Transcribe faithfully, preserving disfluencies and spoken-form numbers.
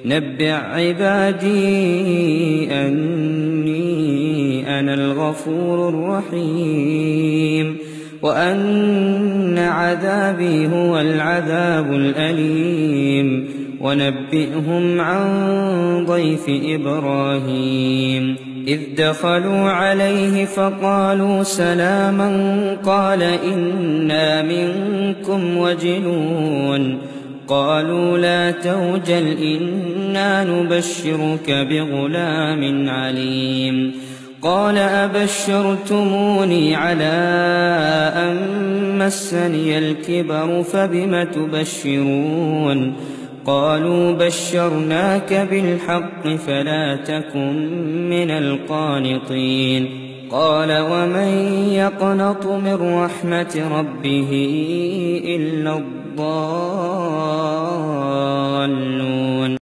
نبئ عبادي أني أنا الغفور الرحيم وأن عذابي هو العذاب الأليم ونبئهم عن ضيف إبراهيم إذ دخلوا عليه فقالوا سلاما قال إنا منكم وجلون قالوا لا توجل إنا نبشرك بغلام عليم قال أبشرتموني على أن مسني الكبر فبم تبشرون قالوا بشرناك بالحق فلا تكن من القانطين قال ومن يقنط من رحمة ربه إلا الضالون